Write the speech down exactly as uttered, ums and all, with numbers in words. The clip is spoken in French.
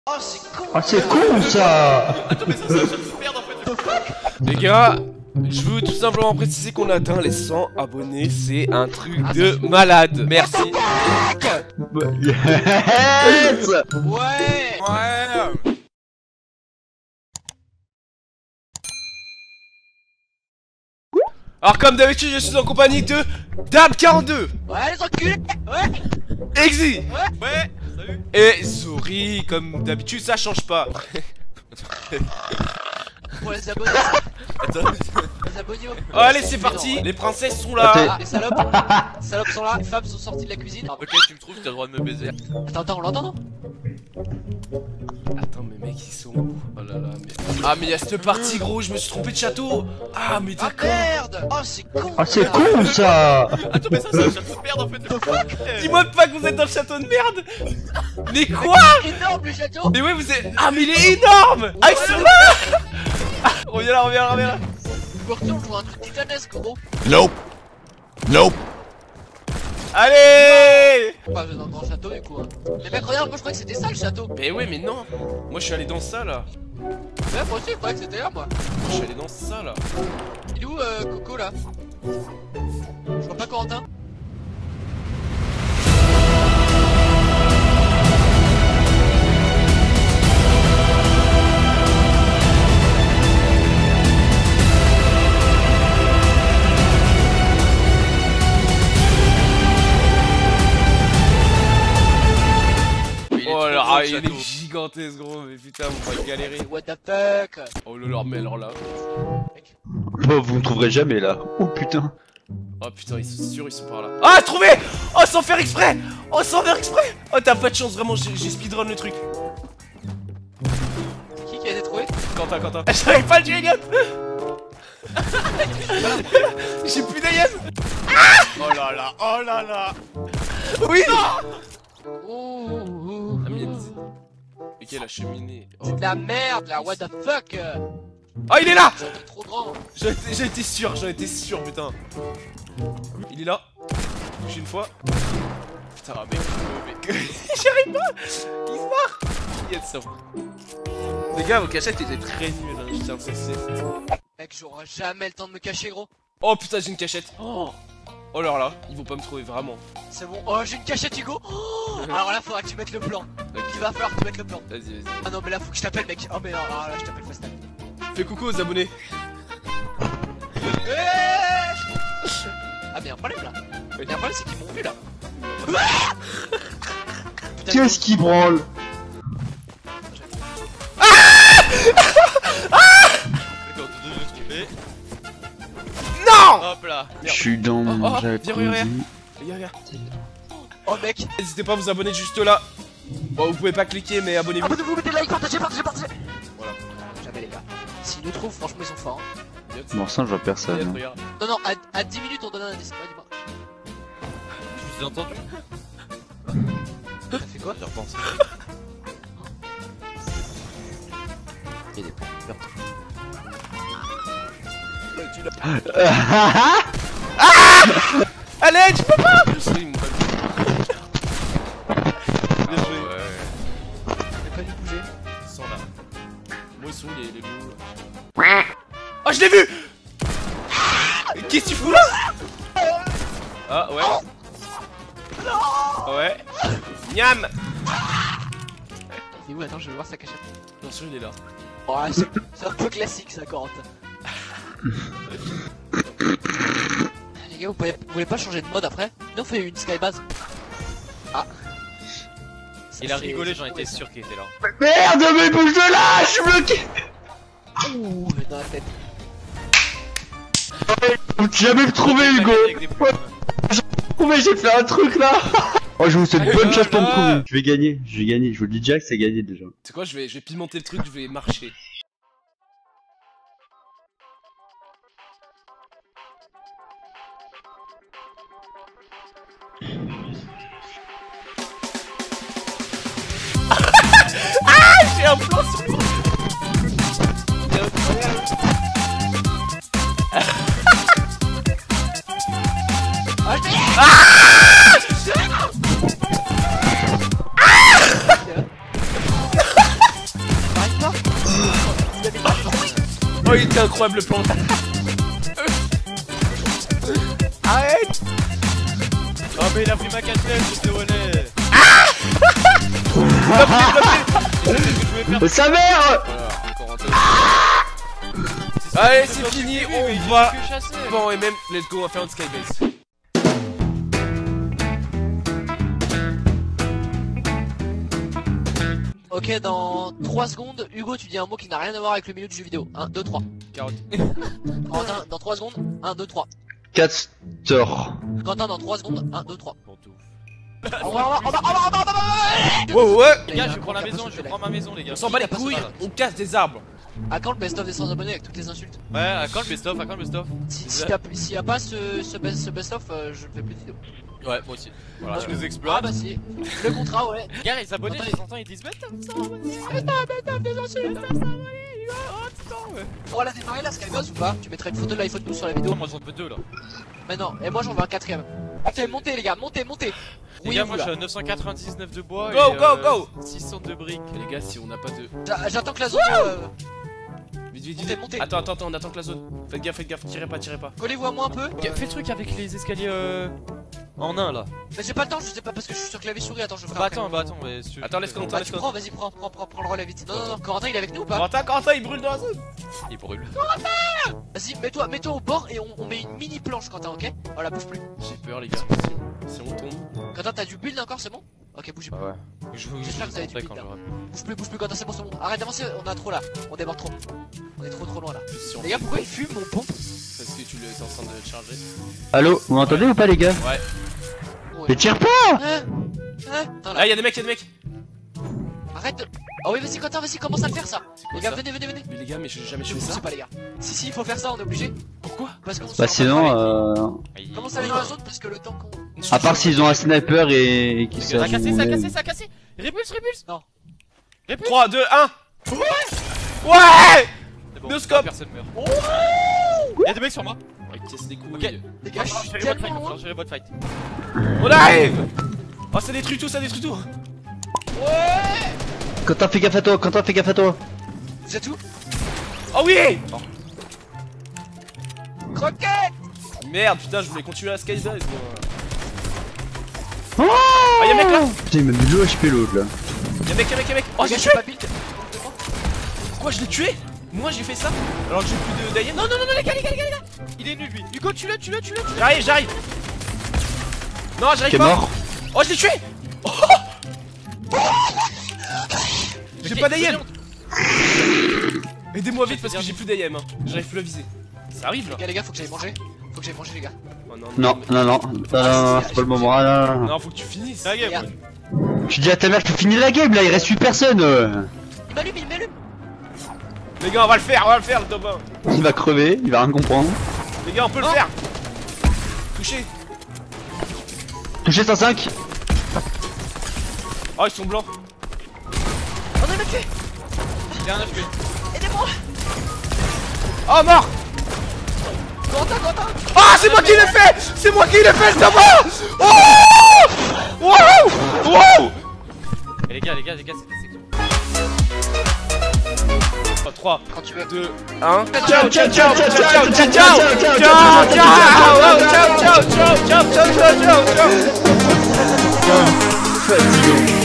Oh c'est con. Ah c'est con ça. Attends mais ça c'est un château de merde en fait. Les gars, je veux tout simplement préciser qu'on a atteint les cent abonnés, c'est un truc de malade. Merci. Yes. Ouais. Ouais. Alors comme d'habitude, je suis en compagnie de Dab quarante-deux. Ouais les enculés. Ouais. Exi. Ouais. Ouais. Salut. Et Zori, comme d'habitude, ça change pas. Pour les abonnés. Attends. Les abonnés. Oh, allez, c'est parti. Les princesses sont là. Ah, les salopes. Les salopes sont là. Les femmes sont sorties de la cuisine. Ok, tu me trouves, t'as le droit de me baiser. Attends, attends, on l'entend non? Attends, mais mec, ils sont où? Oh là là, mais. Ah, mais il y a cette partie, gros, je me suis trompé de château. Ah, mais Ah d'accord. merde. Oh c'est con. Ah c'est con ça. Attends, mais ça, c'est un château de merde en fait. Dis-moi pas que vous êtes dans le château de merde. Mais quoi? Énorme le château. Mais ouais, vous êtes. Ah, mais il est énorme. Ah, ils sont là. Reviens là, reviens là, reviens là. Pour qui on joue un truc titanesque gros. Nope. Nope. Allez. Bah je vais dans le grand château du coup hein. Mais mec regarde, moi je croyais que c'était ça le château. Mais ouais, mais non. Moi, je suis allé dans ça là. Ouais moi aussi je croyais que c'était là moi. Moi, je suis allé dans ça là. Il est où euh, Coco là? Je vois pas Corentin. Oh là, ah, il est gigantesque gros, mais putain, on va galérer. What the fuck? Oh là là, mais alors là. Oh, vous me trouverez jamais là. Oh putain. Oh putain, ils sont sûrs, ils sont par là. Ah, trouvé. Oh, sans faire exprès. Oh, sans faire exprès. Oh, t'as pas de chance, vraiment, j'ai j'ai speedrun le truc. Qui qui a été trouvé? Quentin, Quentin. J'arrive pas à le tuer, Elliot. J'ai plus d'A M. Oh là là, oh là là. Oui. Ouh, Ah, mais ok, la cheminée. Oh. c'est de la merde là, what the fuck? Oh, il est là. C'est trop grand. J'en étais, j'en étais sûr, j'en étais sûr, putain. Il est là. Touché une fois. Putain, mec, mec. J'arrive pas. Il se barre. Yes, ça va. Les gars, vos cachettes étaient très nulles, hein, je tiens à le préciser. Mec, j'aurai jamais le temps de me cacher gros. Oh putain, j'ai une cachette. Oh, oh là là, ils vont pas me trouver vraiment. C'est bon. Oh, j'ai une cachette Hugo. Oh, alors là, faudra que tu mettes le plan. Ok. Il va falloir que tu mettes le plan. Vas-y, vas-y. Ah non, mais là, faut que je t'appelle mec. Oh, mais non, alors là, je t'appelle fast time. Fais coucou aux abonnés. Ah, mais y'a un problème là. Y'a un problème, c'est qu'ils m'ont vu là. Putain, Qu'est-ce qui branle? Non. Hop là. Je suis dans mon Oh, oh, viens, jacuzzi. regarde, regarde, regarde. Oh, mec. N'hésitez pas à vous abonner juste là. Bon, vous pouvez pas cliquer, mais abonnez-vous. Abonnez-vous, mettez like, partagez, partagez, partagez. Voilà. Jamais les gars. S'ils nous trouvent, franchement, ils sont forts. Hein. Bon ça je vois personne. Regarde, hein. regarde. Non, non, à, à dix minutes, on donne un indice. Ouais, dis-moi. Je vous ai entendu. T'as fait quoi? Je repense. Il y a des points. Allez, tu peux pas. Oui, mon pote. Bien joué. J'ai pas dû bouger. Ils sont là. Moi, ils sont où les, les loups là? Oh, je l'ai vu. Qu'est-ce que tu fous là? Ah, ouais. Ouais. Miam. Il est où? Attends, je vais voir sa cachette. Bien sûr, il est là. Oh, c'est c'est un peu classique ça, Corentin. Les gars, vous, pouvez, vous voulez pas changer de mode après? Nous on fait une skybase. Ah. Ça, Il a c'est- rigolé, c'est j'en fou, étais ça. sûr qu'il était là. Merde mais bouge de là, je suis bloqué. Ouh, dans la tête. Faut jamais me trouver Hugo. Avec des plumes. Oh mais j'ai fait un truc là. Oh je vous souhaite Ah, bonne là, chance pour me là. trouver. Je vais gagner, je vais gagner. Je vous le dis déjà que c'est gagné déjà. C'est quoi? Je vais, je vais pimenter le truc, je vais marcher. Ah, j'ai un plan sur le. C'est incroyable. Ah, je Oh, il était incroyable le plan. Arrête. Oh mais il a pris ma casquette, je sais où elle est. Sa mère. Allez, c'est fini, on va. Que chasser. Bon, et même, let's go, on va faire une skybase. Ok, dans trois secondes, Hugo, tu dis un mot qui n'a rien à voir avec le milieu du jeu vidéo. un, deux, trois. Carotte. Quentin, dans trois secondes, un, deux, trois. Castor. Quentin, dans trois secondes, un, deux, trois. Pour tout. On va, on va, on va, on va, on va, on va. Wow, ouais. Les gars, je prends la maison, je prends ma maison, les gars. On s'en bat les couilles, on casse des arbres. À quand le best-of des cent abonnés avec toutes les insultes? Ouais, à quand le best-of, à quand le best-of? Si, si t'as- s'il y a pas ce, ce best- ce best-of, euh, je ne fais plus de vidéos. Ouais, moi aussi. Voilà, Parce tu que- nous Ah exploites. bah si. Le contrat, ouais. Les gars, les abonnés, Attends, de temps en temps, ils disent best-of, cent abonnés. Best-of, best-of, des insultes, best-of, abonnés. Oh, putain, ouais. On l'a démarré la Skybase ou pas? Tu mettrais une photo de l'iPhone douze sur la vidéo? Non, moi j'en veux deux là. Mais non, et moi j'en veux un quatrième. Montez, montez les gars, montez, montez. Les gars, vous, moi là. j'ai neuf cent quatre-vingt-dix-neuf de bois. Go, et, go, euh, go. six cents de briques. Les gars, si on n'a pas de. J'a- J'attends que la zone. Euh... Vite, vite, Montez, vite. montez. Attends, attends, attends, on attend que la zone. Faites gaffe, faites gaffe, tirez pas, tirez pas. Collez-vous à moi un peu. Fais le truc avec les escaliers euh... en un là. Mais j'ai pas le temps, je sais pas parce que je suis sur clavier souris. Attends, je ferai Bah après. attends, bah attends, mais. si tu- Attends, laisse Corentin, Bah laisse tu Corentin. prends, vas-y, prends, prends, prends, prends le relais vite. Non, non, non, Corentin il est avec nous ou pas? Corentin, Corentin, il brûle dans la zone. Il brûle. Vas-y, mets-toi, mets-toi au bord et on, on met une mini planche, Quentin, ok? Voilà, bouge plus. J'ai peur, les gars. Si on tombe. Quentin, t'as du build encore, c'est bon? Ok, bouge plus. Bah ouais. Je vous J'espère que vous avez du quand build, je Bouge plus, bouge plus, Quentin, c'est bon, c'est bon. Arrête d'avancer, on a trop là. On déborde trop. On est trop trop loin là. Si on Les gars, pourquoi il fume mon pont? Parce que tu es en train de charger. Allô, vous m'entendez ou pas les gars? Ouais. Mais tire pas. Hein? Hein? Attends, là. Ah, y'a des mecs, y'a des mecs. Arrête de... Oh oui, vas-y, Quentin, vas-y, commence à le faire ça. C'est quoi Les gars, ça? venez, venez, venez. Mais les gars, mais j'ai jamais Je fait sais ça. pas, les gars. Si, si, il faut faire ça, on est obligé. Pourquoi? Parce qu'on Bah sinon, euh... Commence à aller dans la zone parce que le temps qu'on. à part s'ils ont un sniper et, et qu'ils Ça a savent cassé, où ça a on est. cassé, ça a cassé. Répulse, répulse. Non. Répulse. trois, deux, un. Ouais. Ouais. C'est bon, Deux scopes. personne meurt. Y'a des mecs sur moi. Ouais, casse les couilles. Ok. Les gars, je suis Gérez votre tellement fight, loin. gérez votre fight. On arrive. Oh, ça détruit tout, ça détruit tout. Quentin, fais gaffe à toi, Quentin, fais gaffe à toi. Vous êtes où? Oh oui. Croquette! Merde, putain, je voulais continuer la skybase. moi. Oh Ah, y'a un mec là. Putain, il m'a mis le H P l'autre là. Y'a un mec, y'a un mec, y'a un mec. Oh, Les j'ai gars, tué. j'ai pas build. Quoi, je l'ai tué? Moi, j'ai fait ça. Alors que j'ai plus de d'A I M. Non, non, non, non, les gars, les gars, les gars, les gars. Il est nul lui. Hugo, tu l'as, tu l'as, tu l'as. J'arrive, j'arrive. Non, Qui j'arrive est pas. mort. Oh, je l'ai tué. Oh. J'ai pas d'A I M. Aidez-moi vite parce que j'ai plus d'A I M. hein. J'arrive plus à viser. Ça arrive là. Les gars, les gars, faut que j'aille manger. Faut que j'aille manger, les gars. Oh, non, Non, non, non, non, non, non, c'est pas le moment. Ah, non, non, non. Non, faut que tu finisses. La game. Regarde. Je dis à ta mère, tu finis la game là, il reste huit personnes. euh. Il m'allume, il m'allume. Les gars, on va le faire, on va le faire le top un. Il va crever, il va rien comprendre. Les gars, on peut le Oh. faire. Touché. Touché cent cinq. Oh, ils sont blancs. Oh non, il m'a tué. J'ai un H P. Aidez-moi. Oh, mort. Quentin, Quentin. Ah, c'est moi qui l'ai fait. C'est moi qui l'ai fait le top un. Oh. Wow. Wow. Et les gars, les gars, les gars, c'était section. trois, Quand tu veux. deux, un. Ciao, ciao, ciao, ciao, ciao, ciao, ciao, ciao, Ciao, ciao, ciao, ciao, ciao, ciao, ciao, ciao, ciao, ciao. Fatiguant.